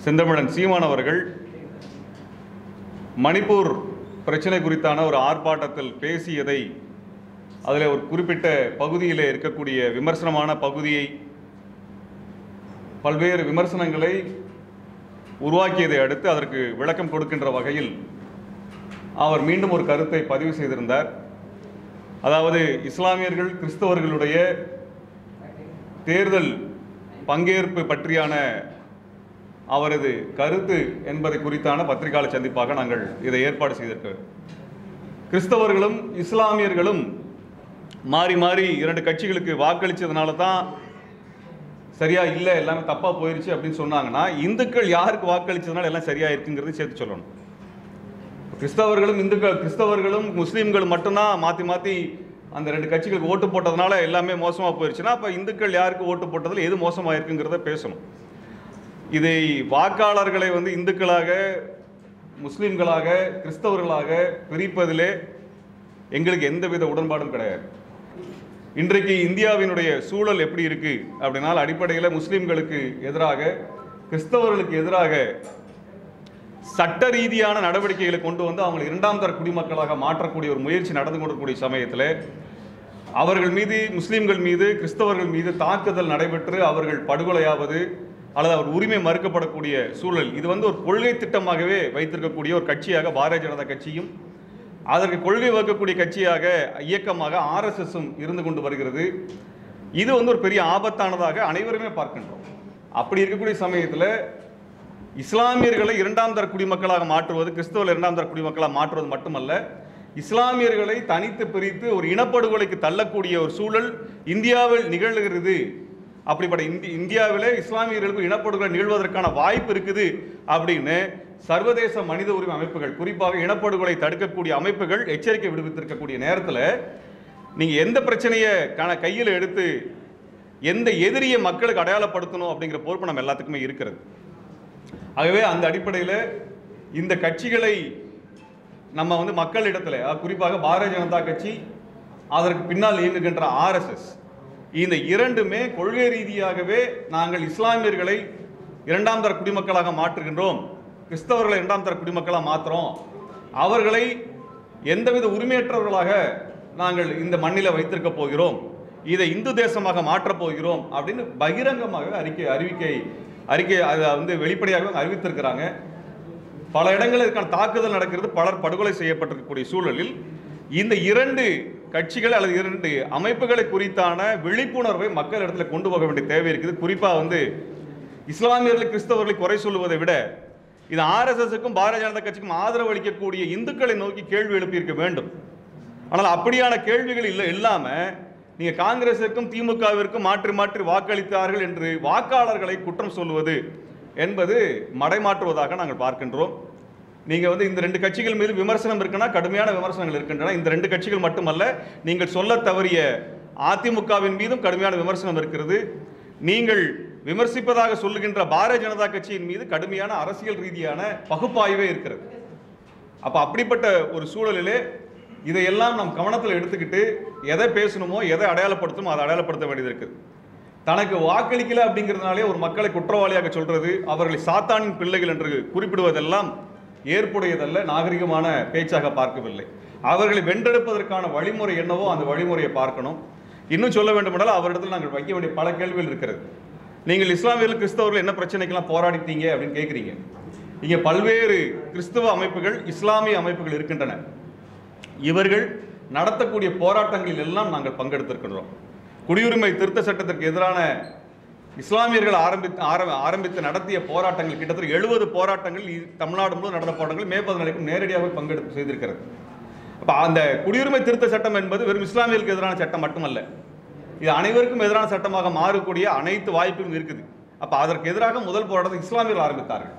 செந்தமிழன் சீமான் அவர்கள் மணிப்பூர் பிரச்சனை குறித்தான ஒரு ஆர்ப்பாட்டத்தில் பேசியதை, அதில் ஒரு குறிப்பிட்ட பகுதியில் இருக்கக்கூடிய விமர்சனமான பகுதியை, பல்வேறு விமர்சனங்களை உருவாக்கியதை அடுத்து அதற்கு விளக்கம் கொடுக்கின்ற வகையில் அவர் மீண்டும் ஒரு கருத்தை பதிவு செய்திருந்தார். அதாவது இஸ்லாமியர்கள் கிறிஸ்தவர்களுடைய தேர்தல் பங்கேற்பு பற்றியான அவரது கருத்து என்பதை குறித்தான பத்திரிகையாளர் சந்திப்பாக நாங்கள் இதை ஏற்பாடு செய்திருக்கிறோம். கிறிஸ்தவர்களும் இஸ்லாமியர்களும் மாறி மாறி இரண்டு கட்சிகளுக்கு வாக்களித்ததுனால தான் சரியா இல்லை, எல்லாமே தப்பாக போயிடுச்சு அப்படின்னு சொன்னாங்கன்னா, இந்துக்கள் யாருக்கு வாக்களித்ததுனால எல்லாம் சரியாக இருக்குங்கிறது சேர்த்து சொல்லணும். கிறிஸ்தவர்களும் முஸ்லீம்கள் மட்டும்தான் மாற்றி மாற்றி அந்த ரெண்டு கட்சிகளுக்கு ஓட்டு போட்டதுனால எல்லாமே மோசமாக போயிடுச்சுன்னா, அப்போ இந்துக்கள் யாருக்கு ஓட்டு போட்டதில் எது மோசமாக இருக்குங்கிறத பேசணும். இதை வாக்காளர்களை இந்துக்களாக, முஸ்லீம்களாக, கிறிஸ்தவர்களாக பிரிப்பதிலே எங்களுக்கு எந்தவித உடன்பாடும் கிடையாது. இன்றைக்கு இந்தியாவினுடைய சூழல் எப்படி இருக்கு அப்படின்னா, அடிப்படையில் முஸ்லீம்களுக்கு எதிராக, கிறிஸ்தவர்களுக்கு எதிராக சட்ட ரீதியான நடவடிக்கைகளை கொண்டு வந்து அவங்களை இரண்டாம் தர குடிமக்களாக மாற்றக்கூடிய ஒரு முயற்சி நடந்து கொண்டிருக்கக்கூடிய சமயத்தில் அவர்கள் மீது, முஸ்லீம்கள் மீது, கிறிஸ்தவர்கள் மீது தாக்குதல் நடைபெற்று அவர்கள் படுகொலையாவது அல்லது அவர் உரிமை மறுக்கப்படக்கூடிய சூழல், இது ஒரு கொள்கை திட்டமாகவே வைத்திருக்கக்கூடிய ஒரு கட்சியாக பாரதிய ஜனதா கட்சியும், அதற்கு கொள்கை வகுக்கக்கூடிய கட்சியாக, இயக்கமாக ஆர்எஸ்எஸும் இருந்து கொண்டு வருகிறது. இது ஒரு பெரிய ஆபத்தானதாக அனைவருமே பார்க்கின்றோம். அப்படி இருக்கக்கூடிய சமயத்தில் இஸ்லாமியர்களை இரண்டாம் தர குடிமக்களாக மாற்றுவது, கிறிஸ்தவர்கள் இரண்டாம் தர குடிமக்களாக மாற்றுவது மட்டுமல்ல, இஸ்லாமியர்களை தனித்து பிரித்து ஒரு இனப்படுகொலைக்கு தள்ளக்கூடிய ஒரு சூழல் இந்தியாவில் நிகழ்கிறது. அப்படிப்பட்ட இந்தியாவிலே இஸ்லாமியர்களுக்கு இனப்படுகொலை நிகழ்வதற்கான வாய்ப்பு இருக்குது அப்படின்னு சர்வதேச மனித உரிமை அமைப்புகள், குறிப்பாக இனப்படுகொலை தடுக்கக்கூடிய அமைப்புகள் எச்சரிக்கை விடுவித்திருக்கக்கூடிய நேரத்தில் நீங்கள் எந்த பிரச்சனையை கையில் எடுத்து எந்த எதிரியை மக்களுக்கு அடையாளப்படுத்தணும் அப்படிங்கிற பொறுப்பு நம்ம எல்லாத்துக்குமே இருக்கிறது. ஆகவே அந்த அடிப்படையில் இந்த கட்சிகளை நம்ம மக்களிடத்தில், குறிப்பாக பாரதிய ஜனதா கட்சி, அதற்கு பின்னால் இயங்குகின்ற ஆர்எஸ்எஸ், இந்த இரண்டுமே கொள்கை ரீதியாகவே நாங்கள் இஸ்லாமியர்களை இரண்டாம் தர குடிமக்களாக மாற்றுகின்றோம், கிறிஸ்தவர்களை இரண்டாம் தர குடிமக்களாக மாற்றுறோம், அவர்களை எந்தவித உரிமையற்றவர்களாக நாங்கள் இந்த மண்ணில் வைத்திருக்க போகிறோம், இதை இந்து தேசமாக மாற்றப் போகிறோம் அப்படின்னு பகிரங்கமாக அறிக்கை அதை வெளிப்படையாக அறிவித்திருக்கிறாங்க. பல இடங்களில் இதுக்கான தாக்குதல் நடக்கிறது, பலர் படுகொலை செய்யப்பட்டிருக்கக்கூடிய சூழலில் இந்த இரண்டு கட்சிகள் அல்லது இரண்டு அமைப்புகளை குறித்தான விழிப்புணர்வை மக்கள் இடத்துல கொண்டு போக வேண்டிய தேவை இருக்குது. குறிப்பாக இஸ்லாமியர்கள் கிறிஸ்தவர்களை குறை சொல்லுவதை விட இது ஆர்எஸ்எஸ்க்கும் பாரதிய ஜனதா கட்சிக்கும் ஆதரவு அளிக்கக்கூடிய இந்துக்களை நோக்கி கேள்வி எழுப்பியிருக்க வேண்டும். ஆனால் அப்படியான கேள்விகள் இல்லாமல் நீங்கள் காங்கிரஸிற்கும் திமுகவிற்கும் மாற்றி மாற்றி வாக்களித்தார்கள் என்று வாக்காளர்களை குற்றம் சொல்லுவது என்பது மடைமாற்றுவதாக நாங்கள் பார்க்கின்றோம். நீங்கள் இந்த ரெண்டு கட்சிகள் மீது விமர்சனம் இருக்குன்னா கடுமையான விமர்சனங்கள் இருக்கின்றன. இந்த ரெண்டு கட்சிகள் மட்டுமல்ல, நீங்கள் சொல்ல தவறிய அதிமுகவின் மீதும் கடுமையான விமர்சனம் இருக்கிறது. நீங்கள் விமர்சிப்பதாக சொல்லுகின்ற பாரதிய ஜனதா கட்சியின் மீது கடுமையான அரசியல் ரீதியான பகுப்பாய்வே இருக்கிறது. அப்போ அப்படிப்பட்ட ஒரு சூழலிலே இதையெல்லாம் நாம் கவனத்தில் எடுத்துக்கிட்டு எதை பேசணுமோ, எதை அடையாளப்படுத்தணுமோ அதை அடையாளப்படுத்த வேண்டியது இருக்குது. தனக்கு வாக்களிக்கல அப்படிங்கிறதுனாலே ஒரு மக்களை குற்றவாளியாக சொல்றது, அவர்களை சாத்தானின் பிள்ளைகள் என்று குறிப்பிடுவதெல்லாம் ஏற்புடையதல்ல, நாகரிகமான பேச்சாக பார்க்கவில்லை. அவர்களை வென்றெடுப்பதற்கான வழிமுறை என்னவோ அந்த வழிமுறையை பார்க்கணும். இன்னும் சொல்ல வேண்டுமென்றால் அவரிடத்தில் நாங்கள் வைக்க வேண்டிய பல கேள்விகள் இருக்கிறது. நீங்கள் இஸ்லாமியர்கள் கிறிஸ்தவர்கள் என்ன பிரச்சனைக்கெல்லாம் போராடிட்டீங்க அப்படின்னு கேட்குறீங்க. இங்கே பல்வேறு கிறிஸ்தவ அமைப்புகள், இஸ்லாமிய அமைப்புகள் இருக்கின்றன. இவர்கள் நடத்தக்கூடிய போராட்டங்களில் எல்லாம் நாங்கள் பங்கெடுத்திருக்கின்றோம். குடியுரிமை திருத்த சட்டத்திற்கு எதிரான இஸ்லாமியர்கள் ஆரம்பித்து நடத்திய போராட்டங்கள் கிட்டத்தட்ட 70 போராட்டங்கள் தமிழ்நாடு முழுவதும் நடந்த போராட்டங்கள் மே 14 நேரடியாக பங்கெடுத்து செய்திருக்கிறது. அப்போ அந்த குடியுரிமை திருத்த சட்டம் என்பது வெறும் இஸ்லாமியர்களுக்கு எதிரான சட்டம் மட்டுமல்ல, இது அனைவருக்கும் எதிரான சட்டமாக மாறக்கூடிய அனைத்து வாய்ப்புகளும் இருக்குது. அப்போ அதற்கு எதிராக முதல் போராட்டத்தை இஸ்லாமியர்கள் ஆரம்பித்தார்கள்.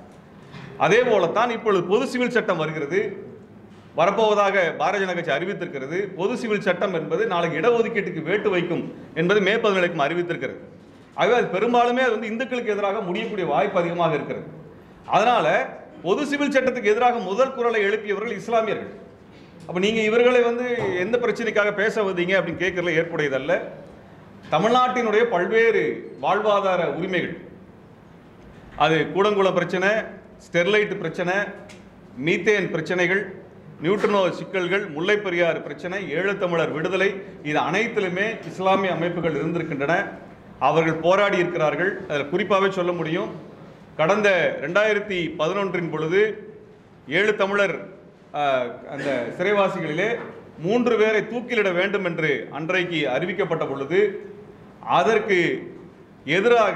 அதே போலத்தான் இப்பொழுது பொது சிவில் சட்டம் வருகிறது, வரப்போவதாக பாரதிய ஜனதா கட்சி அறிவித்திருக்கிறது. பொது சிவில் சட்டம் என்பது நாளைக்கு இடஒதுக்கீட்டுக்கு வேட்டு வைக்கும் என்பது மே 14 அறிவித்திருக்கிறது. ஆகவே அது பெரும்பாலுமே இந்துக்களுக்கு எதிராக முடியக்கூடிய வாய்ப்பு அதிகமாக இருக்கிறது. அதனால பொது சிவில் சட்டத்துக்கு எதிராக முதல் குரலை எழுப்பியவர்கள் இஸ்லாமியர்கள். அப்போ நீங்கள் இவர்களை எந்த பிரச்சனைக்காக பேச வந்தீங்க அப்படின்னு கேட்கறதுல ஏற்புடையதல்ல. தமிழ்நாட்டினுடைய பல்வேறு வாழ்வாதார உரிமைகள், அது கூடங்குளம் பிரச்சனை, ஸ்டெர்லைட் பிரச்சனை, மீத்தேன் பிரச்சனைகள், நியூட்ரினோ சிக்கல்கள், முல்லை பெரியாறு பிரச்சனை, ஈழத்தமிழர் விடுதலை, இது அனைத்திலுமே இஸ்லாமிய அமைப்புகள் இருந்திருக்கின்றன. அவர்கள் போராடி இருக்கிறார்கள். அதில் குறிப்பாகவே சொல்ல முடியும், கடந்த 2011 பொழுது 7 தமிழர் அந்த சிறைவாசிகளிலே 3 பேரை தூக்கிலிட வேண்டும் என்று அன்றைக்கு அறிவிக்கப்பட்ட பொழுது அதற்கு எதிராக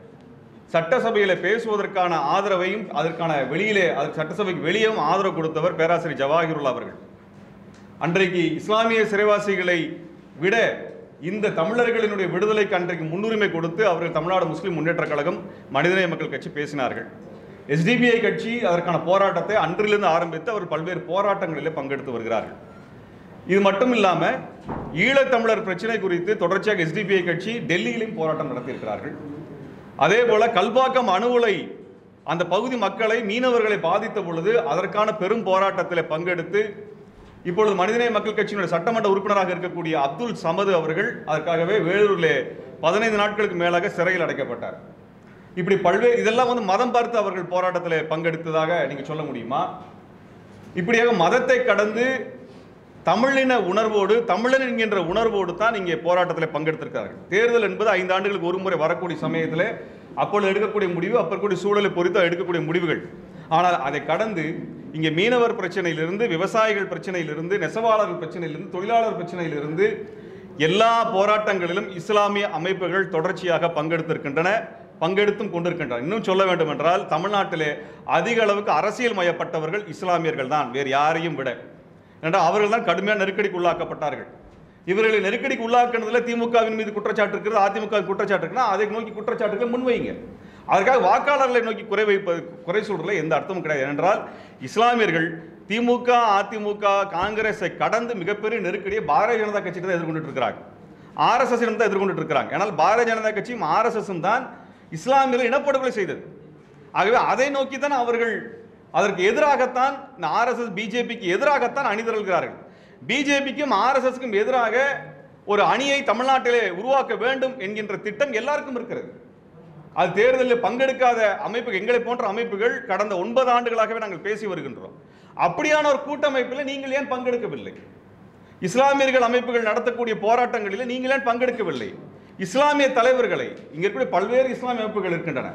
சட்டசபையில் பேசுவதற்கான ஆதரவையும் அதற்கான வெளியிலே சட்டசபைக்கு வெளியேவும் ஆதரவு கொடுத்தவர் பேராசிரியர் ஜவாஹிருல்லா அவர்கள். அன்றைக்கு இஸ்லாமிய சிறைவாசிகளை விட இந்த தமிழர்களினுடைய விடுதலைக்கு அன்றைக்கு முன்னுரிமை கொடுத்து அவர்கள் தமிழ்நாடு முஸ்லிம் முன்னேற்ற கழகம், மனிதநேய மக்கள் கட்சி பேசினார்கள். SDPI கட்சி அதற்கான போராட்டத்தை அன்றிலிருந்து ஆரம்பித்து அவர் பல்வேறு போராட்டங்களிலே பங்கெடுத்து வருகிறார்கள். இது மட்டும் இல்லாமல் ஈழத்தமிழர் பிரச்சனை குறித்து தொடர்ச்சியாக SDPI கட்சி டெல்லியிலும் போராட்டம் நடத்தியிருக்கிறார்கள். அதே போல கல்பாக்கம் அணு உலை அந்த பகுதி மக்களை, மீனவர்களை பாதித்த பொழுது அதற்கான பெரும் போராட்டத்தில் பங்கெடுத்து இப்பொழுது மனிதநேய மக்கள் கட்சியினுடைய சட்டமன்ற உறுப்பினராக இருக்கக்கூடிய அப்துல் சமது அவர்கள் அதற்காகவே வேலூரில் 15 நாட்களுக்கு மேலாக சிறையில் அடைக்கப்பட்டார். இப்படி பல்வேறு இதெல்லாம் மதம் பார்த்து அவர்கள் போராட்டத்தில் பங்கெடுத்ததாக நீங்க சொல்ல முடியுமா? இப்படியாக மதத்தை கடந்து தமிழின உணர்வோடு, தமிழன் என்கின்ற உணர்வோடு தான் இங்கே போராட்டத்தில் பங்கெடுத்திருக்கிறார்கள். தேர்தல் என்பது 5 ஆண்டுகளுக்கு ஒரு முறை வரக்கூடிய சமயத்தில் அப்பொழுது எடுக்கக்கூடிய முடிவு, அப்பக்கூடிய சூழலை பொறுத்து எடுக்கக்கூடிய முடிவுகள். ஆனால் அதை கடந்து இங்கே மீனவர் பிரச்சனையிலிருந்து, விவசாயிகள் பிரச்சனையிலிருந்து, நெசவாளர்கள் பிரச்சனையிலிருந்து, தொழிலாளர் பிரச்சனையிலிருந்து எல்லா போராட்டங்களிலும் இஸ்லாமிய அமைப்புகள் தொடர்ச்சியாக பங்கெடுத்திருக்கின்றன, பங்கெடுத்தும் கொண்டிருக்கின்றன. இன்னும் சொல்ல வேண்டும் என்றால் தமிழ்நாட்டிலே அதிக அளவுக்கு அரசியல் மயப்பட்டவர்கள் இஸ்லாமியர்கள் தான், வேறு யாரையும் விட. என்றால் அவர்கள் தான் கடுமையான நெருக்கடிக்கு உள்ளாக்கப்பட்டார்கள். இவர்களை நெருக்கடிக்கு உள்ளாக்குனதுல திமுகவின் மீது குற்றச்சாட்டு இருக்கிறது, அதிமுக குற்றச்சாட்டு இருக்குன்னா அதை நோக்கி குற்றச்சாட்டுகளை முன்வைங்க. அதற்காக வாக்காளர்களை நோக்கி குறை சொல்றதுல எந்த அர்த்தமும் கிடையாது. ஏனென்றால் இஸ்லாமியர்கள் திமுக, அதிமுக, காங்கிரஸை கடந்து மிகப்பெரிய நெருக்கடியை பாரதிய ஜனதா கட்சி தான் எதிர்கொண்டு இருக்கிறாங்க, RSS தான் எதிர்கொண்டு இருக்கிறாங்க. ஆனால் பாரதிய ஜனதா கட்சியும் RSS தான் இஸ்லாமியர்கள் இனப்படுகொலை செய்தது. ஆகவே அதை நோக்கி தான் அவர்கள், அதற்கு எதிராகத்தான் RSS பிஜேபிக்கு எதிராகத்தான் அணிதிரள்கிறார்கள். பிஜேபிக்கும் RSSக்கும் எதிராக ஒரு அணியை தமிழ்நாட்டிலே உருவாக்க வேண்டும் என்கின்ற திட்டம் எல்லாருக்கும் இருக்கிறது. அது தேர்தலில் பங்கெடுக்காத அமைப்பு, எங்களை போன்ற அமைப்புகள் கடந்த 9 ஆண்டுகளாகவே நாங்கள் பேசி வருகின்றோம். அப்படியான ஒரு கூட்டமைப்பில் நீங்கள் ஏன் பங்கெடுக்கவில்லை? இஸ்லாமியர்கள் அமைப்புகள் நடத்தக்கூடிய போராட்டங்களில் நீங்கள் ஏன் பங்கெடுக்கவில்லை? இஸ்லாமிய தலைவர்களை, இங்க இருக்கக்கூடிய பல்வேறு இஸ்லாமிய அமைப்புகள் இருக்கின்றன,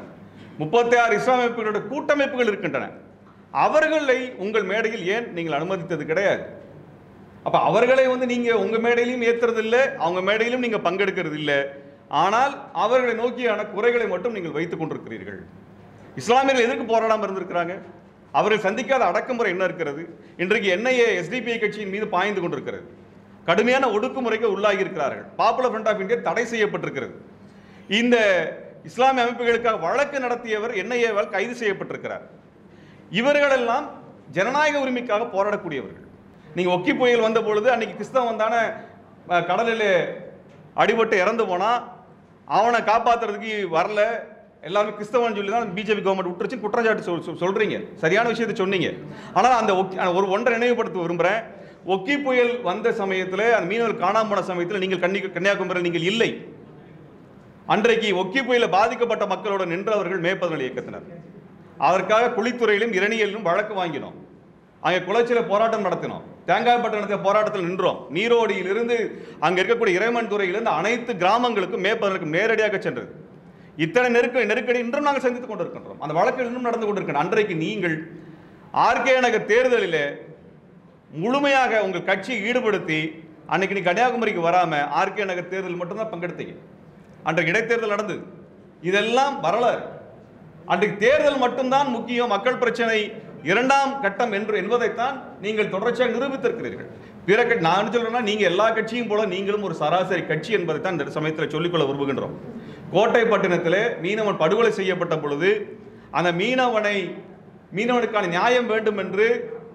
36 இஸ்லாமிய அமைப்புகளுடைய கூட்டமைப்புகள் இருக்கின்றன, அவர்களை உங்கள் மேடையில் ஏன் நீங்கள் அனுமதித்தது கிடையாது? அப்ப அவர்களை நீங்க உங்க மேடையிலும் ஏத்துறது இல்லை, அவங்க மேடையிலும் நீங்க பங்கெடுக்கிறது இல்லை. ஆனால் அவர்களை நோக்கியான குறைகளை மட்டும் நீங்கள் வைத்துக் கொண்டிருக்கிறீர்கள். இஸ்லாமியர்கள் எதற்கு போராடாமல் இருந்திருக்கிறாங்க? அவர்கள் சந்திக்காத அடக்குமுறை என்ன இருக்கிறது? இன்றைக்கு NIA SDPI கட்சியின் மீது பாய்ந்து கொண்டிருக்கிறது. கடுமையான ஒடுக்குமுறைக்கு உள்ளாகி இருக்கிறார்கள். பாப்புலர் ஃப்ரண்ட் ஆஃப் இந்தியா தடை செய்யப்பட்டிருக்கிறது. இந்த இஸ்லாமிய அமைப்புகளுக்காக வழக்கு நடத்தியவர் NIA-வால் கைது செய்யப்பட்டிருக்கிறார். இவர்களெல்லாம் ஜனநாயக உரிமைக்காக போராடக்கூடியவர்கள். நீங்க ஒக்கி புயல் வந்த பொழுது அன்னைக்கு கிறிஸ்தவன் தானே கடலில் அடிபட்டு இறந்து போனா, அவனை காப்பாற்றுறதுக்கு வரல, எல்லாமே கிறிஸ்தவன் சொல்லி தான் பிஜேபி கவர்மெண்ட் விட்டுருச்சு குற்றச்சாட்டு சொல்றீங்க. சரியான விஷயத்தை சொன்னீங்க. ஆனால் அந்த ஒன்றை நினைவுபடுத்த விரும்புகிறேன். ஒக்கி புயல் வந்த சமயத்தில், அந்த மீனவர்கள் காணாம போன சமயத்தில் நீங்கள் கன்னியாகுமரியில் நீங்கள் இல்லை. அன்றைக்கு ஒக்கி புயல பாதிக்கப்பட்ட மக்களோட நின்றவர்கள் மேற்பதனல் இயக்கத்தினர். அதற்காக குளித்துறையிலும் இரணியலிலும் வழக்கு வாங்கினோம். அங்கே குளச்சில போராட்டம் நடத்தினோம். தேங்காய்பட்டணத்தை போராட்டத்தில் நின்றோம். நீரோடியிலிருந்து அங்கே இருக்கக்கூடிய இறைமன் துறையிலிருந்து அனைத்து கிராமங்களுக்கும் மேற்பதற்கும் நேரடியாக சென்றது. இத்தனை நெருக்கடி இன்றும் நாங்கள் சந்தித்துக் கொண்டிருக்கின்றோம். அந்த வழக்கு இன்னும் நடந்து கொண்டிருக்கின்றன. அன்றைக்கு நீங்கள் RK நகர் தேர்தலில் முழுமையாக உங்கள் கட்சியை ஈடுபடுத்தி அன்னைக்கு நீ கன்னியாகுமரிக்கு வராம RK நகர் தேர்தல் மட்டும்தான் பங்கெடுத்தீங்க. அன்றைக்கு இடைத்தேர்தல் நடந்தது. இதெல்லாம் வரலாறு. அன்றைக்கு தேர்தல் மட்டும்தான் முக்கியம், மக்கள் பிரச்சனை 2ஆம் கட்டம் என்பதைத்தான் நீங்கள் தொடர்ச்சியாக நிரூபித்திருக்கிறீர்கள். பிற நான் சொல்றேன்னா, நீங்க எல்லா கட்சியும் போல நீங்களும் ஒரு சராசரி கட்சி என்பதைத்தான் இந்த சமயத்தில் சொல்லிக்கொள்ள விரும்புகின்றோம். கோட்டைப்பட்டினத்தில் மீனவன் படுகொலை செய்யப்பட்ட பொழுது அந்த மீனவனுக்கான நியாயம் வேண்டும் என்று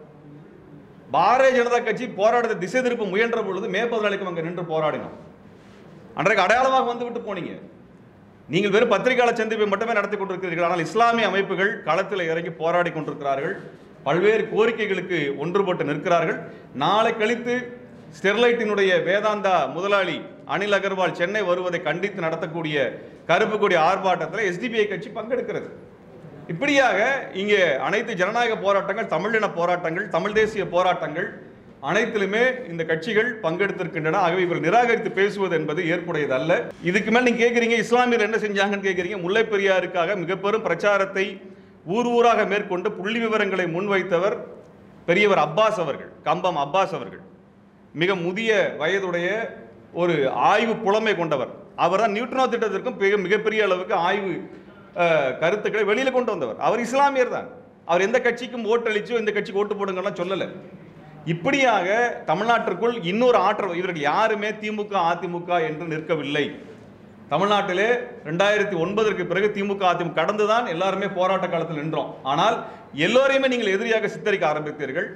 பாரதிய ஜனதா கட்சி போராட்டத்தை திசை திருப்ப முயன்ற பொழுது மேற்பதனாளிக்கும் அங்கே நின்று போராடினோம். அன்றைக்கு அடையாளமாக வந்துவிட்டு போனீங்க. நீங்கள் வெறும் பத்திரிகையாளர் சந்திப்பை மட்டுமே நடத்தி கொண்டிருக்கிறீர்கள். ஆனால் இஸ்லாமிய அமைப்புகள் களத்தில் இறங்கி போராடி கொண்டிருக்கிறார்கள். பல்வேறு கோரிக்கைகளுக்கு ஒன்றுபட்டு நிற்கிறார்கள். நாளை கழித்து ஸ்டெர்லைட்டினுடைய வேதாந்தா முதலாளி அனில் அகர்வால் சென்னை வருவதை கண்டித்து நடத்தக்கூடிய கருப்பு கொடி ஆர்ப்பாட்டத்தில் SDPI கட்சி பங்கெடுக்கிறது. இப்படியாக இங்கே அனைத்து ஜனநாயக போராட்டங்கள், தமிழின போராட்டங்கள், தமிழ் தேசிய போராட்டங்கள் அனைத்திலுமே இந்த கட்சிகள் பங்கெடுத்திருக்கின்றன. ஆகவே இவர் நிராகரித்து பேசுவது என்பது ஏற்புடையது அல்ல. இதுக்கு மேல் நீங்க கேட்குறீங்க இஸ்லாமியர் என்ன செஞ்சாங்கன்னு கேட்குறீங்க. முல்லை பெரியாருக்காக மிக பெரும் பிரச்சாரத்தை ஊர் ஊராக மேற்கொண்டு புள்ளி விவரங்களை முன்வைத்தவர் பெரியவர் அப்பாஸ் அவர்கள், கம்பம் அப்பாஸ் அவர்கள். மிக முதிய வயதுடைய ஒரு ஆய்வு புலமை கொண்டவர். அவர் தான் நியூட்ரினோ திட்டத்திற்கும் மிகப்பெரிய அளவுக்கு ஆய்வு கருத்துக்களை வெளியில் கொண்டு வந்தவர். அவர் இஸ்லாமியர் தான். அவர் எந்த கட்சிக்கும் ஓட்டளிச்சோ இந்த கட்சிக்கு ஓட்டு போடுங்கலாம் சொல்லலை. இப்படியாக தமிழ்நாட்டிற்குள் இன்னொரு ஆற்றல், இவர்கள் யாருமே திமுக அதிமுக என்று நிற்கவில்லை. தமிழ்நாட்டிலே 2009 பிறகு திமுக அதிமுக கடந்துதான் எல்லாருமே போராட்ட காலத்தில் நின்றோம். ஆனால் எல்லோரையுமே நீங்கள் எதிரியாக சித்தரிக்க ஆரம்பித்தீர்கள்.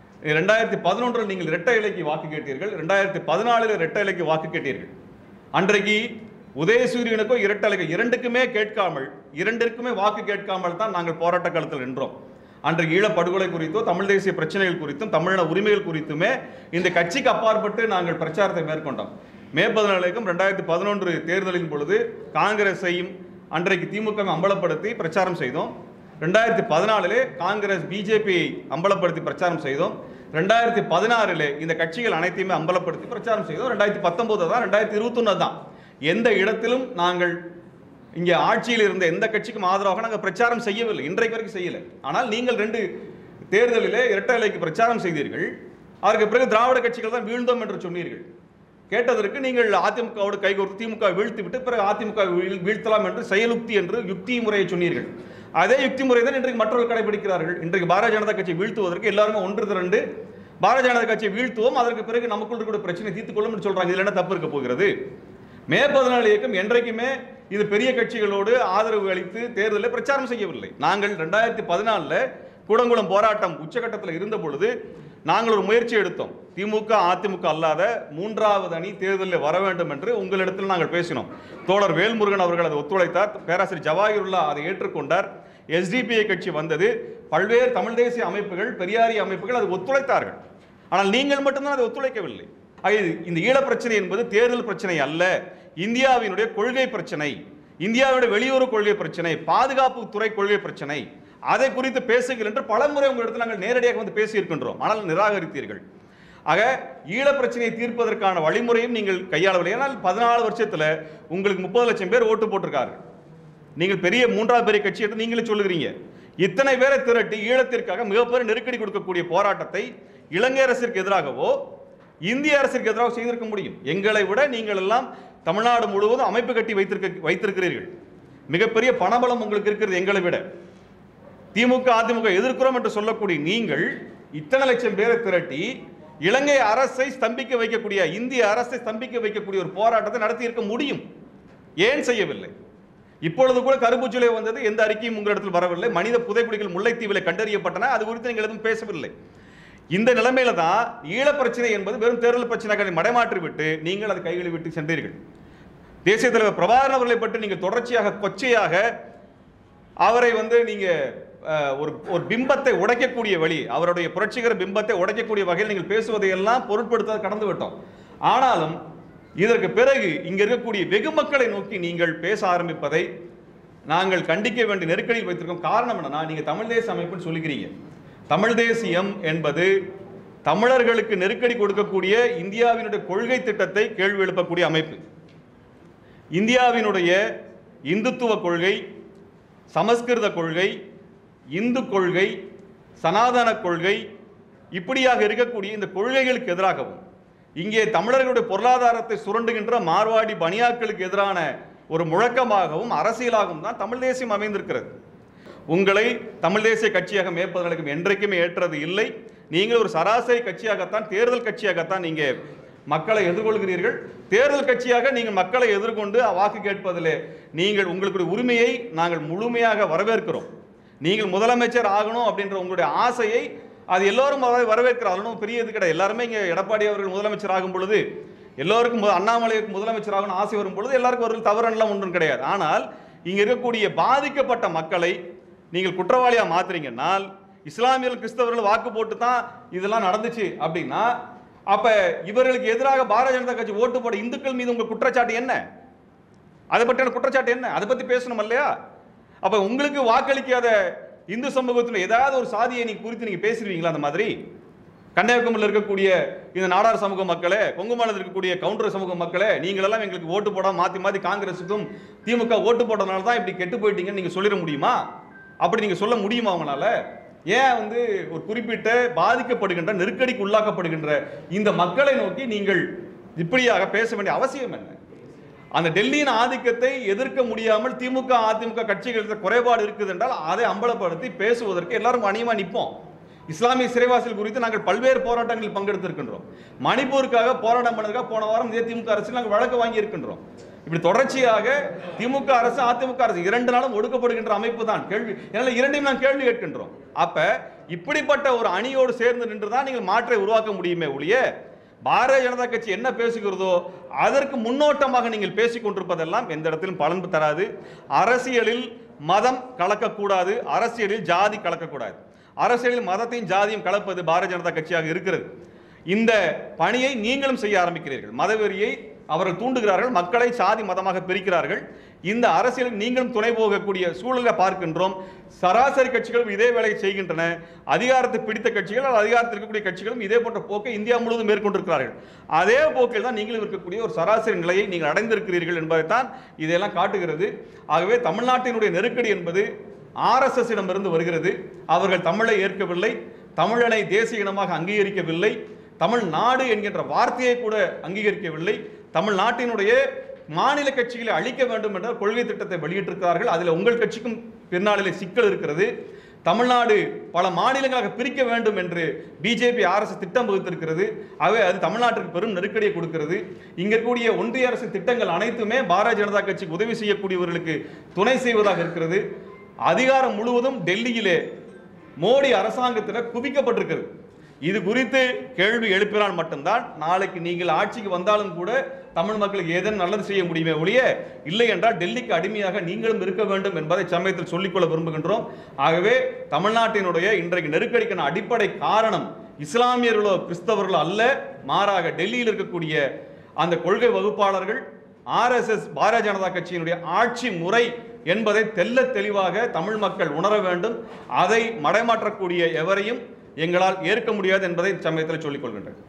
2011 நீங்கள் இரட்டை இலைக்கு வாக்கு கேட்டீர்கள். 2014 இரட்டை இலைக்கு வாக்கு கேட்டீர்கள். அன்றைக்கு உதயசூரியனுக்கும் இரட்டை இலைக்கு இரண்டிற்குமே வாக்கு கேட்காமல் தான் நாங்கள் போராட்ட காலத்தில் நின்றோம். அன்றைக்கு ஈழப்படுகொலை குறித்தோ தமிழ் தேசிய பிரச்சனைகள் குறித்தும் தமிழின உரிமைகள் குறித்துமே இந்த கட்சிக்கு அப்பாற்பட்டு நாங்கள் பிரச்சாரத்தை மேற்கொண்டோம். மே 14 2011 தேர்தலின் பொழுது காங்கிரஸையும் அன்றைக்கு திமுக அம்பலப்படுத்தி பிரச்சாரம் செய்தோம். 2014 காங்கிரஸ் பிஜேபியை அம்பலப்படுத்தி பிரச்சாரம் செய்தோம். 2016 இந்த கட்சிகள் அனைத்தையுமே அம்பலப்படுத்தி பிரச்சாரம் செய்தோம். 2019 தான், 2021 தான். எந்த இடத்திலும் நாங்கள் இங்கே ஆட்சியில் இருந்த எந்த கட்சிக்கும் ஆதரவாக நாங்கள் பிரச்சாரம் செய்யவில்லை, இன்றைக்கு வரைக்கும் செய்யலை. ஆனால் நீங்கள் 2 தேர்தலிலே இரட்டை இலைக்கு பிரச்சாரம் செய்தீர்கள். அதற்கு பிறகு திராவிட கட்சிகள் தான் வீழ்ந்தோம் என்று சொன்னீர்கள். கேட்டதற்கு நீங்கள் அதிமுகவோடு கைகோர்த்து திமுக வீழ்த்தி விட்டு பிறகு அதிமுக வீழ்த்தலாம் என்று செயலுக்தி என்று யுக்தி முறையை சொன்னீர்கள். அதே யுக்தி முறை தான் இன்றைக்கு மற்றவர்கள் கடைபிடிக்கிறார்கள். இன்றைக்கு பாரதிய ஜனதா கட்சியை வீழ்த்துவதற்கு எல்லாருமே ஒன்று திரண்டு பாரதிய ஜனதா கட்சியை வீழ்த்துவோம், அதற்கு பிறகு நமக்குள் இருக்கிற பிரச்சனை தீர்த்துக் கொள்ளும் என்று சொல்றாங்க. இதில் என்ன தப்பு இருக்க போகிறது? மே 14 இயக்கம் என்றைக்குமே இது பெரிய கட்சிகளோடு ஆதரவு அளித்து தேர்தலில் பிரச்சாரம் செய்யவில்லை. நாங்கள் 2014 கூடங்குளம் போராட்டம் உச்சகட்டத்தில் இருந்த பொழுது நாங்கள் ஒரு முயற்சி எடுத்தோம். திமுக அதிமுக அல்லாத 3வது அணி தேர்தலில் வர வேண்டும் என்று உங்களிடத்தில் நாங்கள் பேசினோம். தோழர் வேல்முருகன் அவர்கள் அதை ஒத்துழைத்தார். பேராசிரியர் ஜவாஹிருல்லா அதை ஏற்றுக்கொண்டார். SDPI கட்சி வந்தது. பல்வேறு தமிழ் தேசிய அமைப்புகள், பெரியாரிய அமைப்புகள் அதை ஒத்துழைத்தார்கள். ஆனால் நீங்கள் மட்டும்தான் அதை ஒத்துழைக்கவில்லை. இந்த ஈழ பிரச்சனை என்பது தேர்தல் பிரச்சனை அல்ல, இந்தியாவினுடைய கொள்கை பிரச்சனை, இந்தியாவுடைய வெளியுறவு கொள்கை பிரச்சனை, பாதுகாப்பு துறை கொள்கை பிரச்சனை. அதை குறித்து பேசுங்கள் என்று பலமுறை உங்களிடத்தில் நாங்கள் நேரடியாக வந்து பேசியிருக்கின்றோம். ஆனால் நிராகரித்தீர்கள். ஆக ஈழ பிரச்சனையை தீர்ப்பதற்கான வழிமுறையும் நீங்கள் கையாளவில்லை. ஆனால் 14 வருஷத்தில் உங்களுக்கு 30 லட்சம் பேர் ஓட்டு போட்டிருக்கார்கள். நீங்கள் பெரிய 3வது பெரிய கட்சி என்று நீங்களே சொல்லுகிறீங்க. இத்தனை பேரை திரட்டி ஈழத்திற்காக மிகப்பெரிய நெருக்கடி கொடுக்கக்கூடிய போராட்டத்தை இலங்கை அரசிற்கு எதிராகவோ இந்திய அரசிற்கு எதிராக செய்திருக்க முடியும். எங்களை விட நீங்கள் எல்லாம் தமிழ்நாடு முழுவதும் அமைப்பு கட்டி வைத்திருக்கிறீர்கள். மிகப்பெரிய பணபலம் உங்களுக்கு இருக்கிறது எங்களை விட. திமுக அதிமுக எதிர்க்கிறோம் என்று சொல்லக்கூடிய நீங்கள் இத்தனை லட்சம் பேரை திரட்டி இலங்கை அரசை ஸ்தம்பிக்க வைக்கக்கூடிய, இந்திய அரசை ஸ்தம்பிக்க வைக்கக்கூடிய ஒரு போராட்டத்தை நடத்தி இருக்க முடியும். ஏன் செய்யவில்லை? இப்பொழுது கூட கரும்புச்சுலை வந்தது, எந்த அறிக்கையும் உங்களிடத்தில் வரவில்லை. மனித புதைக்குழிகள் முல்லைத்தீவில் கண்டறியப்பட்டன, அது குறித்து நீங்கள் எதுவும் பேசவில்லை. இந்த நிலைமையில தான் ஈழ பிரச்சனை என்பது வெறும் தேர்தல் பிரச்சனை மடைமாற்றி விட்டு நீங்கள் அதை கைகளை விட்டு சென்றீர்கள். தேசிய தலைவர் பிரபாகரன் அவர்களை பற்றி நீங்கள் தொடர்ச்சியாக கொச்சையாக அவரை நீங்க ஒரு பிம்பத்தை உடைக்கக்கூடிய வழி, அவருடைய புரட்சிகர பிம்பத்தை உடைக்கக்கூடிய வகையில் நீங்கள் பேசுவதையெல்லாம் பொருட்படுத்த கடந்து விட்டோம். ஆனாலும் இதற்கு பிறகு இங்க இருக்கக்கூடிய வெகு மக்களை நோக்கி நீங்கள் பேச ஆரம்பிப்பதை நாங்கள் கண்டிக்க வேண்டிய நெருக்கடியில் வைத்திருக்கோம். காரணம் என்னன்னா, நீங்க தமிழ் தேசிய அமைப்புன்னு சொல்லிக்கிறீங்க. தமிழ் தேசியம் என்பது தமிழர்களுக்கு நெருக்கடி கொடுக்கக்கூடிய இந்தியாவினுடைய கொள்கை திட்டத்தை கேள்வி எழுப்பக்கூடிய அமைப்பு. இந்தியாவினுடைய இந்துத்துவ கொள்கை, சமஸ்கிருத கொள்கை, இந்து கொள்கை, சனாதன கொள்கை, இப்படியாக இருக்கக்கூடிய இந்த கொள்கைகளுக்கு எதிராகவும் இங்கே தமிழர்களுடைய பொருளாதாரத்தை சுரண்டுகின்ற மார்வாடி பனியாக்களுக்கு எதிரான ஒரு முழக்கமாகவும் அரசியலாகவும் தான் தமிழ் தேசியம் அமைந்திருக்கிறது. உங்களை தமிழ் தேசிய கட்சியாக மேற்பதற்கும் என்றைக்குமே ஏற்றது இல்லை. நீங்கள் ஒரு சராசரி கட்சியாகத்தான், தேர்தல் கட்சியாகத்தான் நீங்க மக்களை எதிர்கொள்கிறீர்கள். தேர்தல் கட்சியாக நீங்கள் மக்களை எதிர்கொண்டு வாக்கு கேட்பதிலே நீங்கள் உங்களுடைய உரிமையை நாங்கள் முழுமையாக வரவேற்கிறோம். நீங்கள் முதலமைச்சர் ஆகணும் அப்படின்ற உங்களுடைய ஆசையை அது எல்லோரும் வரவேற்கிறார். பெரிய இது கிடையாது. எல்லாருமே இங்கே எடப்பாடி அவர்கள் முதலமைச்சர் ஆகும் பொழுது எல்லோருக்கும் அண்ணாமலைக்கு முதலமைச்சர் ஆகணும் ஆசை வரும் பொழுது எல்லாருக்கும் ஒரு தவறெல்லாம் ஒன்றும் கிடையாது. ஆனால் இங்கே இருக்கக்கூடிய பாதிக்கப்பட்ட மக்களை நீங்கள் குற்றவாளியாக மாத்துறீங்கன்னால், இஸ்லாமியர்கள் கிறிஸ்தவர்கள் வாக்கு போட்டு தான் இதெல்லாம் நடந்துச்சு அப்படின்னா, அப்ப இவர்களுக்கு எதிராக பாரதிய ஜனதா கட்சி ஓட்டு போட இந்துக்கள் மீது உங்கள் குற்றச்சாட்டு என்ன? அதை பற்றின குற்றச்சாட்டு என்ன? அதை பத்தி பேசணும் இல்லையா? அப்ப உங்களுக்கு வாக்களிக்காத இந்து சமூகத்தில் ஏதாவது ஒரு சாதியை நீங்க குறித்து நீங்க பேசுவீங்களா? அந்த மாதிரி கன்னியாகுமரியில் இருக்கக்கூடிய இந்த நாடார் சமூக மக்களே, கொங்குமலையில் இருக்கக்கூடிய கவுண்டர் சமூக மக்களே, நீங்களெல்லாம் எங்களுக்கு ஓட்டு போட மாற்றி மாற்றி காங்கிரஸுக்கும் திமுக ஓட்டு போட்டதுனால தான் இப்படி கெட்டு போயிட்டீங்கன்னு நீங்கள் சொல்லிட முடியுமா? அப்படி நீங்கள் சொல்ல முடியுமா அவங்களால? ஏன் ஒரு குறிப்பிட்ட பாதிக்கப்படுகின்ற நெருக்கடிக்கு உள்ளாக்கப்படுகின்ற இந்த மக்களை நோக்கி நீங்கள் இப்படியாக பேச வேண்டிய அவசியம் என்ன? அந்த டெல்லியின் ஆதிக்கத்தை எதிர்க்க முடியாமல் திமுக அதிமுக கட்சிகளுக்கு குறைபாடு இருக்குது என்றால் அதை அம்பலப்படுத்தி பேசுவதற்கு எல்லாரும் அணியமா நிற்போம். இஸ்லாமிய சிறைவாசிகள் குறித்து நாங்கள் பல்வேறு போராட்டங்களில் பங்கெடுத்திருக்கின்றோம். மணிப்பூருக்காக போராட்டம் பண்ணதுக்காக போன வாரம் இதே திமுக அரசு நாங்கள் வழக்கு வாங்கி இருக்கின்றோம். இப்படி தொடர்ச்சியாக திமுக அரசு அதிமுக அரசு இரண்டு நாளும் ஒடுக்கப்படுகின்ற அமைப்பு தான். கேள்வி இரண்டையும் நான் கேள்வி கேட்கின்றோம். அப்ப இப்படிப்பட்ட ஒரு அணியோடு சேர்ந்து நின்றுதான் நீங்கள் மாற்றை உருவாக்க முடியுமே ஒழிய பாரதிய ஜனதா கட்சி என்ன பேசுகிறதோ அதற்கு முன்னோட்டமாக நீங்கள் பேசிக் கொண்டிருப்பதெல்லாம் எந்த இடத்திலும் பலன் தராது. அரசியலில் மதம் கலக்கக்கூடாது, அரசியலில் ஜாதி கலக்கக்கூடாது. அரசியலில் மதத்தையும் ஜாதியும் கலப்பது பாரதிய ஜனதா கட்சியாக இருக்கிறது. இந்த பணியை நீங்களும் செய்ய ஆரம்பிக்கிறீர்கள். மதவெறியை அவர்கள் தூண்டுகிறார்கள், மக்களை சாதி மதமாக பிரிக்கிறார்கள். இந்த அரசியலில் நீங்களும் துணை போகக்கூடிய சூழலை பார்க்கின்றோம். சராசரி கட்சிகளும் இதே வேலையை செய்கின்றன. அதிகாரத்தை பிடித்த கட்சிகள், அதிகாரத்தில் இருக்கக்கூடிய கட்சிகளும் இதே போன்ற போக்கை இந்தியா முழுவதும் மேற்கொண்டிருக்கிறார்கள். அதே போக்கில் தான் நீங்களும் இருக்கக்கூடிய ஒரு சராசரி நிலையை நீங்கள் அடைந்திருக்கிறீர்கள் என்பதைத்தான் இதெல்லாம் காட்டுகிறது. ஆகவே தமிழ்நாட்டினுடைய நெருக்கடி என்பது RSS இடமிருந்து வருகிறது. அவர்கள் தமிழை ஏற்கவில்லை, தமிழனை தேசிய இனமாக அங்கீகரிக்கவில்லை, தமிழ்நாடு என்கின்ற வார்த்தையை கூட அங்கீகரிக்கவில்லை. தமிழ்நாட்டினுடைய மாநில கட்சிகளை அழிக்க வேண்டும் என்ற கொள்கை திட்டத்தை வெளியிட்டிருக்கிறார்கள். அதில் உங்கள் கட்சிக்கும் பின்னாளிலே சிக்கல் இருக்கிறது. தமிழ்நாடு பல மாநிலங்களாக பிரிக்க வேண்டும் என்று பிஜேபி RSS திட்டம் வகுத்திருக்கிறது. ஆகவே அது தமிழ்நாட்டிற்கு பெரும் நெருக்கடியை கொடுக்கிறது. இங்க இருக்கக்கூடிய ஒன்றிய அரசு திட்டங்கள் அனைத்துமே பாரதிய ஜனதா கட்சிக்கு உதவி செய்யக்கூடியவர்களுக்கு துணை செய்வதாக இருக்கிறது. அதிகாரம் முழுவதும் டெல்லியிலே மோடி அரசாங்கத்தில் குவிக்கப்பட்டிருக்கிறது. இது குறித்து கேள்வி எழுப்பினால் மட்டும்தான் நாளைக்கு நீங்கள் ஆட்சிக்கு வந்தாலும் கூட தமிழ் மக்களுக்கு ஏதேனும் நல்லது செய்ய முடியுமே ஒழிய இல்லை என்றால் டெல்லிக்கு அடிமையாக நீங்களும் இருக்க வேண்டும் என்பதை சமயத்தில் சொல்லிக்கொள்ள விரும்புகின்றோம். ஆகவே தமிழ்நாட்டினுடைய இன்றைக்கு நெருக்கடிக்கான அடிப்படை காரணம் இஸ்லாமியர்களோ கிறிஸ்தவர்களோ அல்ல, மாறாக டெல்லியில் இருக்கக்கூடிய அந்த கொள்கை வகுப்பாளர்கள் RSS பாரதிய ஜனதா கட்சியினுடைய ஆட்சி முறை என்பதை தெல்ல தெளிவாக தமிழ் மக்கள் உணர வேண்டும். அதை மடைமாற்றக்கூடிய எவரையும் எங்களால் ஏற்க முடியாது என்பதை சமயத்தில் சொல்லிக் கொள்கின்றேன்.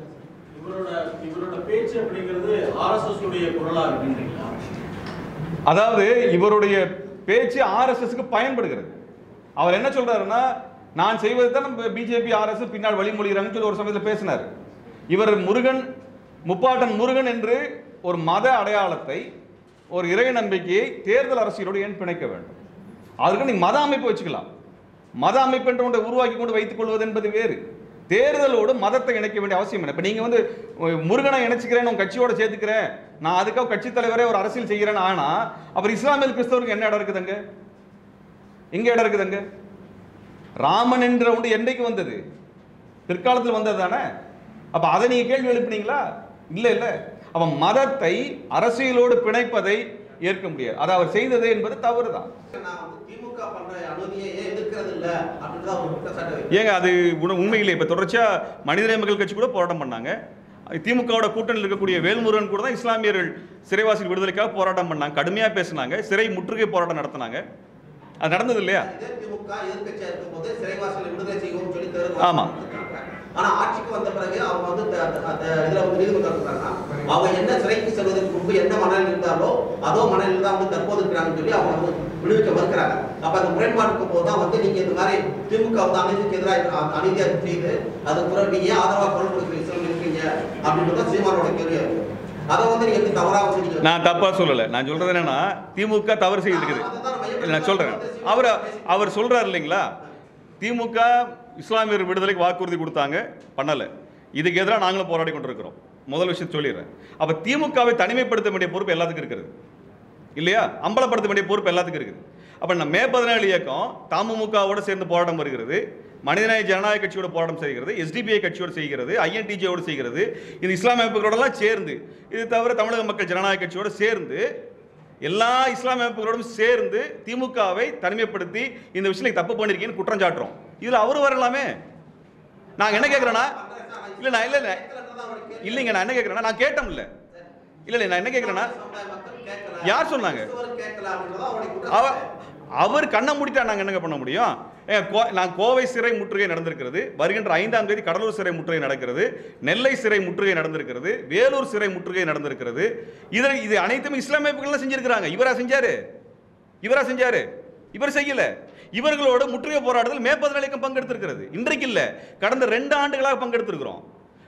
அதாவது இவருடைய பேச்சு RSSக்கு பயன்படுகிறது. அவர் என்ன சொல்றாருன்னா, நான் செய்வது தான் பிஜேபி RSS பின்னால் வழிமொழிகிறாங்கன்னு சொல்லி ஒரு சமயத்தில் பேசினார். இவர் முருகன், முப்பாட்டன் முருகன் என்று ஒரு மத அடையாளத்தை, ஒரு இறை நம்பிக்கையை தேர்தல் அரசியலோடு ஏன் பிணைக்க வேண்டும்? அதுக்கு நீ மத அமைப்பு வச்சுக்கலாம். மத அமைப்பு என்று ஒன்றை உருவாக்கி கொண்டு வைத்துக் கொள்வது என்பது வேறு. தேர்தலோடு மதத்தை இணைக்க வேண்டிய அவசியம் இல்லை. இப்போ நீங்கள் முருகனை இணைச்சிக்கிறேன், உங்கள் கட்சியோட சேர்த்துக்கிறேன், நான் அதுக்காக கட்சி தலைவரே ஒரு அரசியல் செய்கிறேன்னு ஆனால் அப்புறம் இஸ்லாமிய கிறிஸ்தவருக்கு என்ன இடம் இருக்குதுங்க? எங்க இடம் இருக்குதுங்க? ராமன் என்ற ஒன்று என்றைக்கு வந்தது? பிற்காலத்தில் வந்தது தானே. அப்போ அதை நீங்கள் கேள்வி எழுப்பினீங்களா? இல்லை இல்லை. அப்ப மதத்தை அரசியலோடு பிணைப்பதை ஏற்க முடியாது. அதை அவர் செய்தது என்பது தவறுதான். ஏங்க அது உண்மையிலே இப்ப தொடர்ச்சியா மனிதநேய மக்கள் கட்சி கூட போராட்டம் பண்ணாங்க. திமுகவோட கூட்டணியில் இருக்கக்கூடிய வேல்முருகன் கூட தான் இஸ்லாமியர்கள் சிறைவாசிகள் விடுதலைக்காக போராட்டம் பண்ணாங்க, கடுமையா பேசினாங்க, சிறை முற்றுகை போராட்டம் நடத்தினாங்க. அது நடந்தது இல்லையா? ஆமா. ஆனா ஆட்சிக்கு வந்த பிறகு அவங்க இதுல நீதிமன்றம் சொல்றாங்க, அவங்க என்ன சிறைக்கு செல்வதற்கு முன்பு என்ன மனநிலை இருந்தாலோ அதோ மனநிலை தான் தற்போது இருக்கிறாங்கன்னு சொல்லி அவங்க விடுவிக்க மறுக்கிறாங்க. அப்ப அந்த முரண்பாட்டுக்கு போதுதான் நீங்க இந்த மாதிரி திமுக அநீதிக்கு எதிராக அநீதியாக செய்து அதுக்கு பிறகு நீங்க ஆதரவாக குரல் கொடுக்குற இஸ்லாம் இருக்கீங்க அப்படின்றத சீமானோட கேள்வியா இருக்கு. அதை நீங்க எப்படி தவறா வச்சிருக்கீங்க? நான் தப்பா சொல்லல. நான் சொல்றது என்னன்னா, திமுக தவறு செய்து இருக்குது. நான் சொல்றேன், அவர் சொல்றாரு இல்லைங்களா, திமுக இஸ்லாமியர் விடுதலைக்கு வாக்குறுதி கொடுத்தாங்க, பண்ணல. இதுக்கு எதிராக நாங்களும் போராடி கொண்டிருக்கிறோம். முதல் விஷயம் சொல்லிடுறேன். அப்ப திமுகவை தனிமைப்படுத்த வேண்டிய பொறுப்பு எல்லாத்துக்கும் இருக்கிறது இல்லையா? அம்பலப்படுத்த வேண்டிய பொறுப்பு எல்லாத்துக்கும் இருக்குது. அப்ப நம்ம மே 17 இயக்கம் தமுமுகவோட சேர்ந்து போராட்டம் வருகிறது, மனிதநேய ஜனநாயக கட்சியோட போராட்டம் செய்கிறது, SDPI கட்சியோடு செய்கிறது, INTJ-யோடு செய்கிறது, இது இஸ்லாமிய அமைப்புகளோடலாம் சேர்ந்து, இது தவிர தமிழக மக்கள் ஜனநாயக கட்சியோடு சேர்ந்து, எல்லா இஸ்லாமிய அமைப்புகளோடும் சேர்ந்து திமுகவை தனிமைப்படுத்தி இந்த விஷயத்தை தப்பு பண்ணிருக்கீங்கன்னு குற்றம் சாட்டுறோம். இதுல அவரு வரலாமே. நாங்க என்ன கேட்கிறேன்னா, இல்லைங்க, நான் என்ன கேட்கிறேன்னா, நான் கேட்டோம் இல்ல இல்ல நான் என்ன கேட்கிறேன்னா, யார் சொன்னாங்க? அவர் கண்ணை மூடிட்டா நாங்கள் என்னங்க பண்ண முடியும்? நான் கோவை சிறை முற்றுகை நடந்திருக்கிறது, வருகின்ற 5ஆம் தேதி கடலூர் சிறை முற்றுகை நடக்கிறது, நெல்லை சிறை முற்றுகை நடந்திருக்கிறது, வேலூர் சிறை முற்றுகை நடந்திருக்கிறது. இது அனைத்தும் இஸ்லாமிய அமைப்புகள் செஞ்சிருக்கிறாங்க. இவரா செஞ்சாரு? இவர் செய்யல. இவர்களோட முற்றுகை போராட்டத்தில் மே 17 இயக்கம் பங்கெடுத்திருக்கிறது. இன்றைக்கு இல்ல, கடந்த 2 ஆண்டுகளாக பங்கெடுத்திருக்கிறோம்.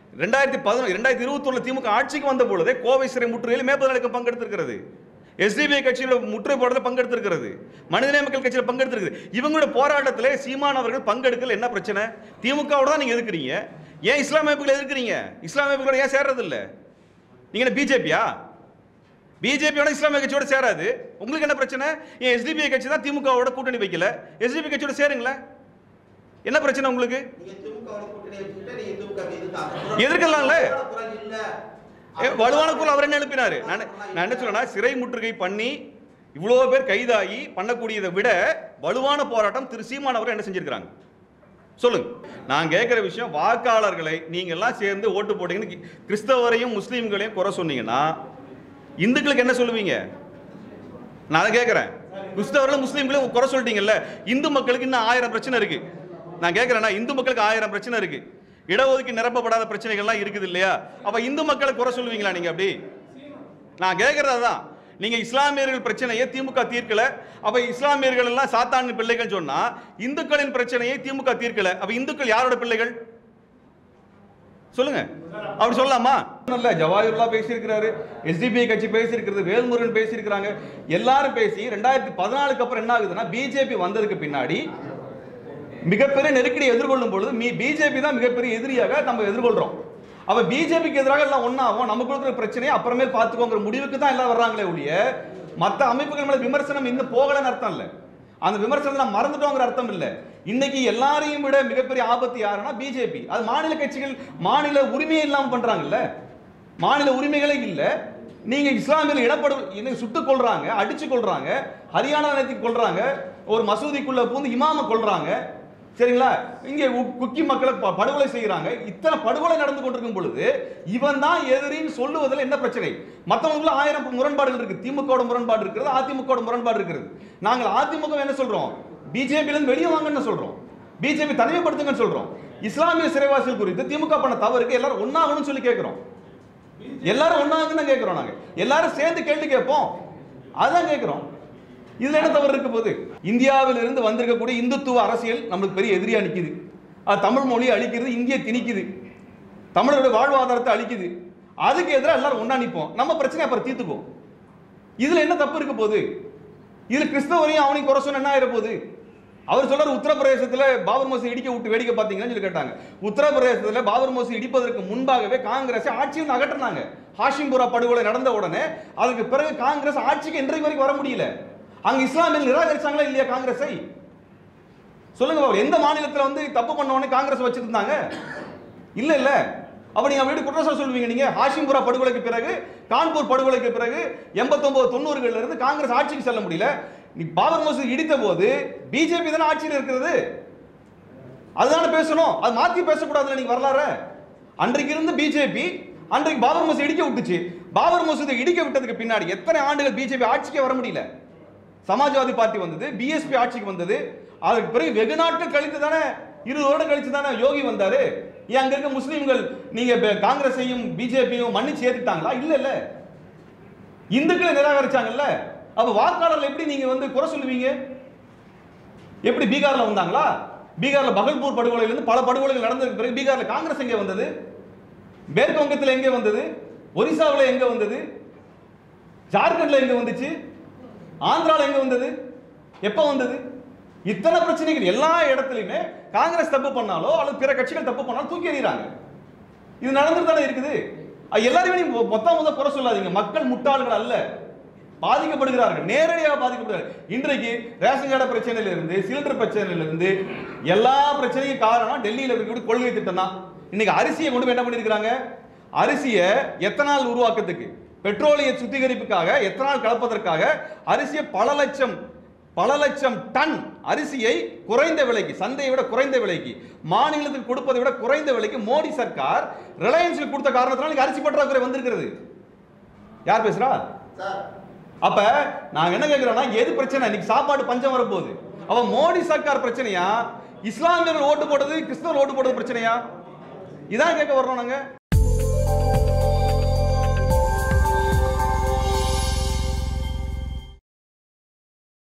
2021 திமுக ஆட்சிக்கு வந்த பொழுதே கோவை சிறை முற்றுகையில் மே 17 இயக்கம் பங்கெடுத்திருக்கிறது. SDPI கட்சியோட முற்றுகை போராட்டத்தில் பங்கெடுத்திருக்கிறது. மனிதநேய மக்கள் கட்சியில் பங்கெடுத்திருக்கிறது. இவங்களோட போராட்டத்தில் சீமான் அவர்கள் பங்கெடுக்கல. என்ன பிரச்சனை? திமுகவோட தான் நீங்க எதிர்க்கிறீங்க. ஏன் இஸ்லாமிய அமைப்புகளை எதிர்க்கிறீங்க? இஸ்லாமிய அமைப்புகளோட ஏன் சேர்றது இல்ல? நீங்க என்ன பிஜேபியா? பிஜேபியோட இஸ்லாமிய கட்சியோட சேராது. உங்களுக்கு என்ன பிரச்சனை? ஏன் SDPI கட்சி தான் திமுகவோட கூட்டணி வைக்கல? SDPI கட்சியோட சேருங்களேன். என்ன பிரச்சனை உங்களுக்கு? எதிர்க்கலாம்ல. வலுவான குரல் அவர் என்ன எழுப்பினாரு? நான் என்ன சொல்றேன்னா, சிறை முற்றுகை பண்ணி இவ்வளவு பேர் கைதாகி பண்ணக்கூடியதை விட வலுவான போராட்டம் திரு சீமான் அவர்கள் என்ன செஞ்சிருக்காங்க சொல்லுங்க. நான் கேட்கிற விஷயம், வாக்காளர்களை நீங்க எல்லாம் சேர்ந்து ஓட்டு போட்டீங்கன்னு கிறிஸ்தவரையும் முஸ்லீம்களையும் குறை சொன்னீங்கன்னா இந்துக்களுக்கு என்ன சொல்லுவீங்க? நான் அதை கேட்கிறேன். கிறிஸ்தவர்களும் முஸ்லீம்களையும் குறை சொல்லிட்டீங்கல்ல, இந்து மக்களுக்கு இன்னும் 1000 பிரச்சனை இருக்கு. நான் கேட்கிறேன்னா, இந்து மக்களுக்கு 1000 பிரச்சனை இருக்கு, இடஒதுக்கீடு நிரப்பப்படாத பிரச்சனைகள்லாம் இருக்குது இல்லையா? அப்ப இந்து மக்களை குறை சொல்லுவீங்களா நீங்க? அப்படி நான் கேட்கறது அதான். நீங்க இஸ்லாமியர்கள் பிரச்சனையை திமுக தீர்க்கல, அப்ப இஸ்லாமியர்கள் எல்லாம் சாத்தானின் பிள்ளைகள் சொன்னா இந்துக்களின் பிரச்சனையை திமுக தீர்க்கல, அப்ப இந்துக்கள் யாரோட பிள்ளைகள் சொல்லுங்க? அப்படி சொல்லலாமா? ஜவாஹிருல்லா பேசியிருக்கிறாரு, SDPI கட்சி பேசியிருக்கிறது, வேல்முருகன் பேசியிருக்கிறாங்க, எல்லாரும் பேசி 2014க்கு அப்புறம் என்ன ஆகுதுன்னா, பிஜேபி வந்ததுக்கு பின்னாடி மிகப்பெரிய நெருக்கடியை எதிர்கொள்ளும் பொழுது பிஜேபி தான் மிகப்பெரிய எதிரியாக நம்ம எதிர்கொள்றோம். அப்ப பிஜேபிக்கு எதிராக எல்லாம் ஒன்னாகும், நமக்கு இருக்கிற பிரச்சனையை அப்புறமேல் பார்த்துக்கோங்கிற முடிவுக்கு தான் எல்லாம் வர்றாங்களே ஒழிய மற்ற அமைப்புகள் மேல விமர்சனம் இன்னும் போகலன்னு அர்த்தம் இல்ல. அந்த விமர்சனத்தை நம்ம மறந்துட்டோங்கிற அர்த்தம் இல்ல. இன்னைக்கு எல்லாரையும் விட மிகப்பெரிய ஆபத்து யாருன்னா பிஜேபி. அது மாநில கட்சிகள் மாநில உரிமையை இல்லாம பண்றாங்கல்ல, மாநில உரிமைகளே இல்ல. நீங்க இஸ்லாமியர்கள் இடப்படு சுட்டுக் கொள்றாங்க, அடிச்சு கொள்றாங்க, ஹரியானா நேரத்துக்கு கொள்றாங்க, ஒரு மசூதிக்குள்ள பூந்து இமாம கொள்றாங்க, சரிங்களா? இங்கே குக்கி மக்களை படுகொலை செய்யறாங்க. இத்தனை படுகொலை நடந்து கொண்டிருக்கும் பொழுது இவன் தான் எதிரின்னு சொல்லுவதில் என்ன பிரச்சனை? மற்றவங்களுக்குள்ள 1000 முரண்பாடுகள் இருக்கு. திமுக முரண்பாடு இருக்கிறது, அதிமுக முரண்பாடு இருக்கிறது. நாங்கள் அதிமுக என்ன சொல்றோம்? பிஜேபி வெளியே வாங்கன்னு சொல்றோம், பிஜேபி தனிமைப்படுத்துங்கன்னு சொல்றோம். இஸ்லாமிய சிறைவாசிகள் குறித்து திமுக பண்ண தவறுக்கு எல்லாரும் ஒன்னாகணும்னு சொல்லி கேட்கிறோம். எல்லாரும் ஒன்னாகன்னு கேட்கிறோம். நாங்க எல்லாரும் சேர்ந்து கேள்வி கேட்போம், அதான் கேட்கிறோம். இதுல என்ன தவறு இருக்க போகுது? இந்தியாவில் இருந்து வந்திருக்கக்கூடிய இந்துத்துவ அரசியல் நம்மளுக்கு பெரிய எதிரியா நிக்குது. அது தமிழ் மொழியை அழிக்கிறது, இந்திய திணிக்குது, தமிழருடைய வாழ்வாதாரத்தை அழிக்குது. அதுக்கு எதிராக எல்லாரும் ஒன்னா நிற்போம், நம்ம பிரச்சனை அப்புறம் தீர்த்துக்குவோம். இதுல என்ன தப்பு இருக்க போகுது? இதுல கிறிஸ்தவரையும் அவனையும் குறை சொன்ன என்ன ஆயிர போகுது? அவர் சொல்றாரு, உத்தரப்பிரதேசத்துல பாபர் மசூதி இடிக்க விட்டு வேடிக்கை பார்த்தீங்கன்னு சொல்லி கேட்டாங்க. உத்தரப்பிரதேசத்துல பாபர் மசூதி இடிப்பதற்கு முன்பாகவே காங்கிரஸ் ஆட்சியை அகற்றினாங்க. ஹாஷிம்புரா படுகொலை நடந்த உடனே அதுக்கு பிறகு காங்கிரஸ் ஆட்சிக்கு இன்றைக்கு வரைக்கும் வர முடியல. அங்க இஸ்லாமியர்கள் நிராகரிச்சாங்களா இல்லையா காங்கிரஸை? சொல்லுங்க பாபு, எந்த மாநிலத்தில் வந்து தப்பு பண்ண உடனே காங்கிரஸ் வச்சிருந்தாங்க? இல்ல இல்ல. அப்ப நீங்க வீடு குற்றச்சாட்டு சொல்லுவீங்க. நீங்க ஹாஷிம்புரா படுகொலைக்கு பிறகு, கான்பூர் படுகொலைக்கு பிறகு 89 90களில் இருந்து காங்கிரஸ் ஆட்சிக்கு செல்ல முடியல. நீ பாபர் மசூதி இடித்த போது பிஜேபி தானே ஆட்சியில் இருக்கிறது, அதுதானே பேசணும். அது மாத்தி பேசக்கூடாதுல நீங்க வரலாறு. அன்றைக்கு இருந்து பிஜேபி அன்றைக்கு பாபர் மசூதி இடிக்க விட்டுச்சு. பாபர் மசூதி இடிக்க விட்டதுக்கு பின்னாடி எத்தனை ஆண்டுகள் பிஜேபி ஆட்சிக்கே வர முடியல. சமாஜ்வாதி பார்ட்டி வந்தது, பிஎஸ்பி ஆட்சிக்கு வந்தது. அதுக்கு பிறகு வெகு நாட்கள் கழித்து தானே, 20 வருடம் கழித்து தானே யோகி வந்தாரு. ஏன் அங்க இருக்க முஸ்லீம்கள் நீங்க காங்கிரஸையும் பிஜேபியும் மன்னிச்சு ஏத்துட்டாங்களா? இல்ல இல்ல. இந்துக்களை நிராகரிச்சாங்கல்ல. அப்ப வாக்காளர்கள் எப்படி நீங்க வந்து குறை சொல்லுவீங்க? எப்படி பீகார்ல வந்தாங்களா? பீகார்ல பகல்பூர் படுகொலையில இருந்து பல படுகொலைகள் நடந்ததுக்கு பிறகு பீகார்ல காங்கிரஸ் எங்கே வந்தது? மேற்கு வங்கத்தில் எங்கே வந்தது? ஒரிசாவில் எங்க வந்தது? ஜார்க்கண்ட்ல எங்க வந்துச்சு? ஆந்திரால எங்க வந்தது? எப்ப வந்தது? இத்தனை பிரச்சனைகள் எல்லா இடத்துலயுமே காங்கிரஸ் தப்பு பண்ணாலோ அல்லது பிற கட்சிகள் தப்பு பண்ணாலும் தூக்கி எறிகிறாங்க. இது நடந்துட்டு தானே இருக்குது. எல்லாருமே மொத்தம் குறை சொல்லாதீங்க. மக்கள் முட்டாள்கள் அல்ல, பாதிக்கப்படுகிறார்கள், நேரடியாக பாதிக்கப்படுகிறார்கள். இன்றைக்கு ரேஷன் கார்டு பிரச்சனையில இருந்து, சிலிண்டர் பிரச்சனையில இருந்து எல்லா பிரச்சனையும் காரணம் டெல்லியில் இருக்கக்கூடிய கொள்கை திட்டம் தான். இன்னைக்கு அரிசியை கொண்டு போய் என்ன பண்ணிருக்காங்க? அரிசியை எத்தனால் உருவாக்கத்துக்கு, பெட்ரோலிய சுத்திகரிப்புக்காக, எத்தனால் கலப்பதற்காக அரிசியை பல லட்சம் டன் அரிசியை குறைந்த விலைக்கு, சந்தையை விட குறைந்த விலைக்கு, மாநிலத்துக்கு கொடுப்பதை விட குறைந்த விலைக்கு மோடி சர்க்கார் ரிலையன்ஸுக்கு கொடுத்த காரணத்தினால அரிசி பற்றாக்குறை வந்திருக்கிறது. யார் பேசுறா? அப்ப நாங்க என்ன கேட்கிறோம்னா எது பிரச்சனை? இன்னைக்கு சாப்பாடு பஞ்சம் வரப்போகுது. அவ மோடி சர்க்கார் பிரச்சனையா, இஸ்லாமியர்கள் ஓட்டு போட்டது கிறிஸ்தவர் ஓட்டு போட்டது பிரச்சனையா? இதான் கேட்க வர்றோம் நாங்க.